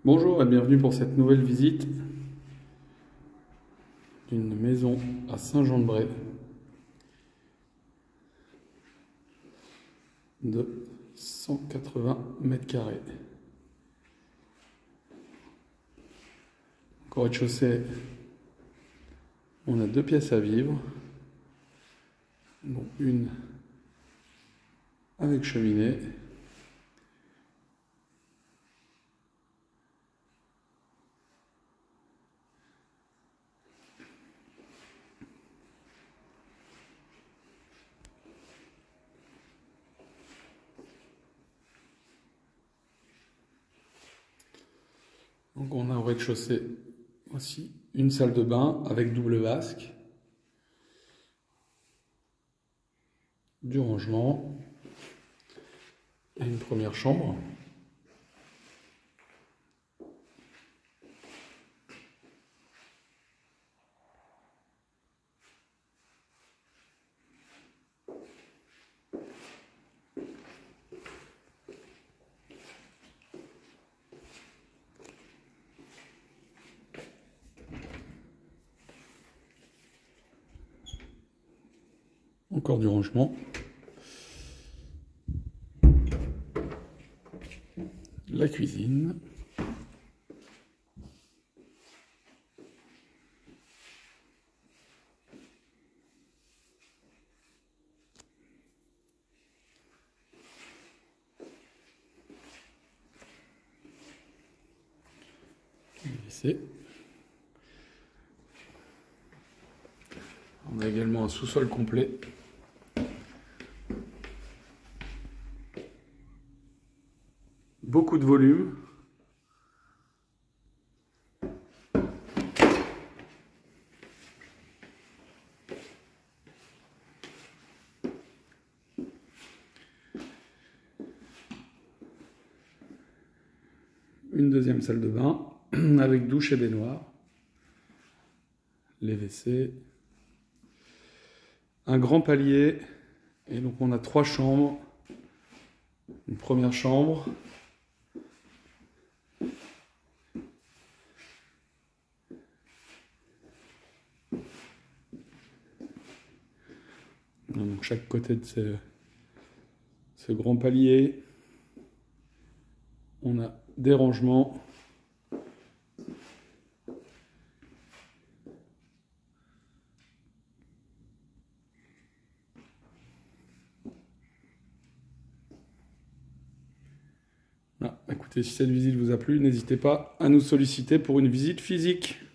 Bonjour et bienvenue pour cette nouvelle visite d'une maison à Saint-Jean-de-Bray de 180 mètres carrés. Au rez-de-chaussée, on a 2 pièces à vivre, dont une avec cheminée. Donc on a au rez-de-chaussée aussi une salle de bain avec double vasque, du rangement et une première chambre. Encore du rangement. La cuisine. WC. On a également un sous-sol complet. Beaucoup de volume. Une deuxième salle de bain avec douche et baignoire. Les WC. Un grand palier. Et donc on a 3 chambres. Une première chambre. Donc chaque côté de ce grand palier, on a des rangements. Voilà. Écoutez, si cette visite vous a plu, n'hésitez pas à nous solliciter pour une visite physique.